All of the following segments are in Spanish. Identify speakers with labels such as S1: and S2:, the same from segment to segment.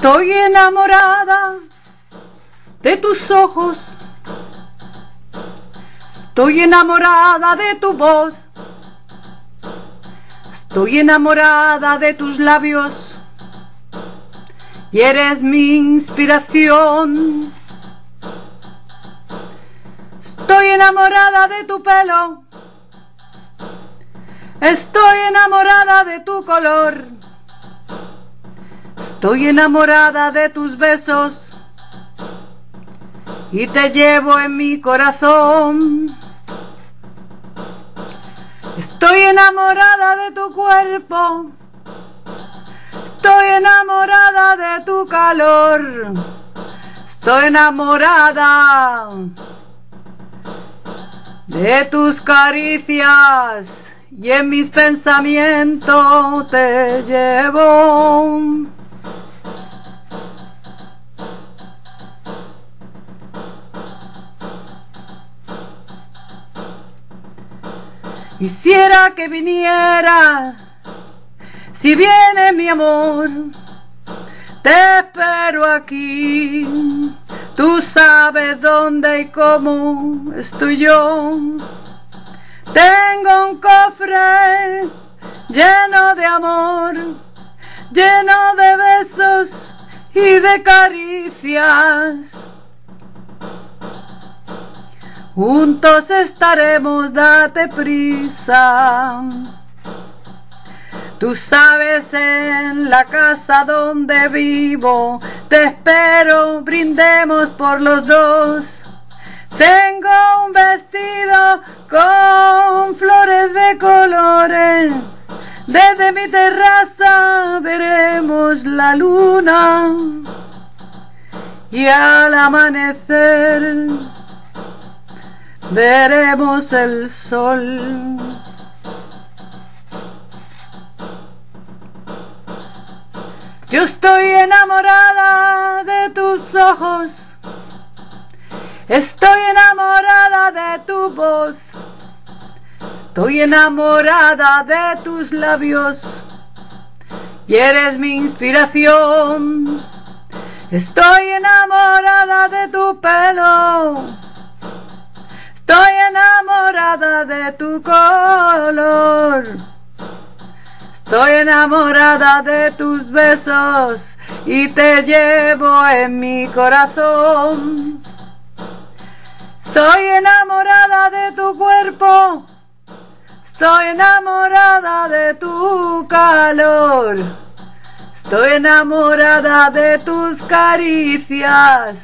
S1: Estoy enamorada de tus ojos, estoy enamorada de tu voz, estoy enamorada de tus labios y eres mi inspiración. Estoy enamorada de tu pelo, estoy enamorada de tu color, estoy enamorada de tus besos y te llevo en mi corazón. Estoy enamorada de tu cuerpo, estoy enamorada de tu calor, estoy enamorada de tus caricias y en mis pensamientos te llevo. Quisiera que viniera, si viene mi amor, te espero aquí. Tú sabes dónde y cómo estoy yo. Tengo un cofre lleno de amor, lleno de besos y de caricias. Juntos estaremos, date prisa. Tú sabes, en la casa donde vivo, te espero, brindemos por los dos. Tengo un vestido con flores de colores, desde mi terraza veremos la luna y al amanecer veremos el sol. Yo estoy enamorada de tus ojos, estoy enamorada de tu voz, estoy enamorada de tus labios y eres mi inspiración. Estoy enamorada de tu pelo, estoy enamorada de tu color, estoy enamorada de tus besos y te llevo en mi corazón. Estoy enamorada de tu cuerpo, estoy enamorada de tu calor, estoy enamorada de tus caricias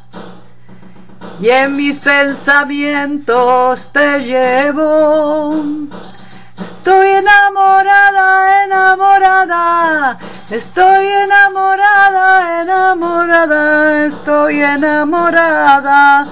S1: y en mis pensamientos te llevo. Estoy enamorada, enamorada, estoy enamorada, enamorada, estoy enamorada,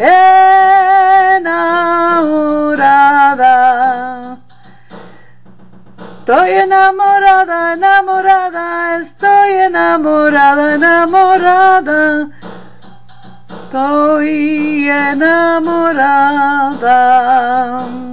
S1: enamorada. Estoy enamorada, enamorada, estoy enamorada, enamorada. Estoy enamorada.